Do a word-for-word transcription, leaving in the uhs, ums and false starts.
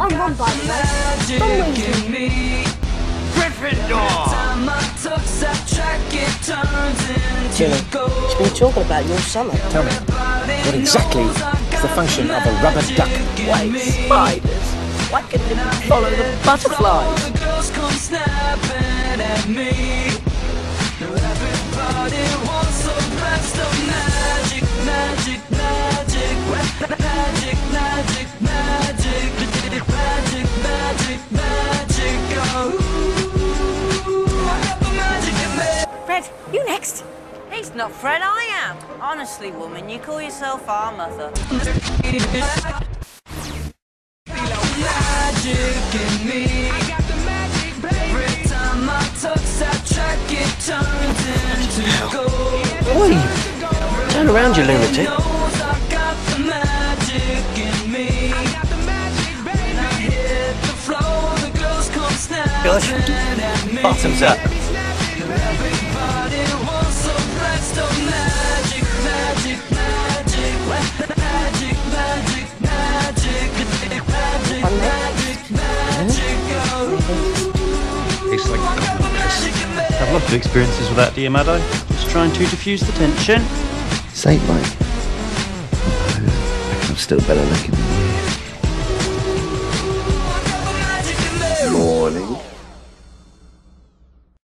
I'm Ron, by the way. From Weasley. Gryffindor! Ginny, she's been talking about your summer. Tell me, what exactly is the function of a rubber duck? Wait, spiders? Why can't they follow the butterflies? Fred, you next. He's not Fred, I am. Honestly, woman, you call yourself our mother. Oi! Turn around, you lunatic. Gosh, bottoms up. It's like I've lots of experiences with that, dear Maddo. Just trying to diffuse the tension. Saint Mike. I reckon I'm still better looking than you. Morning.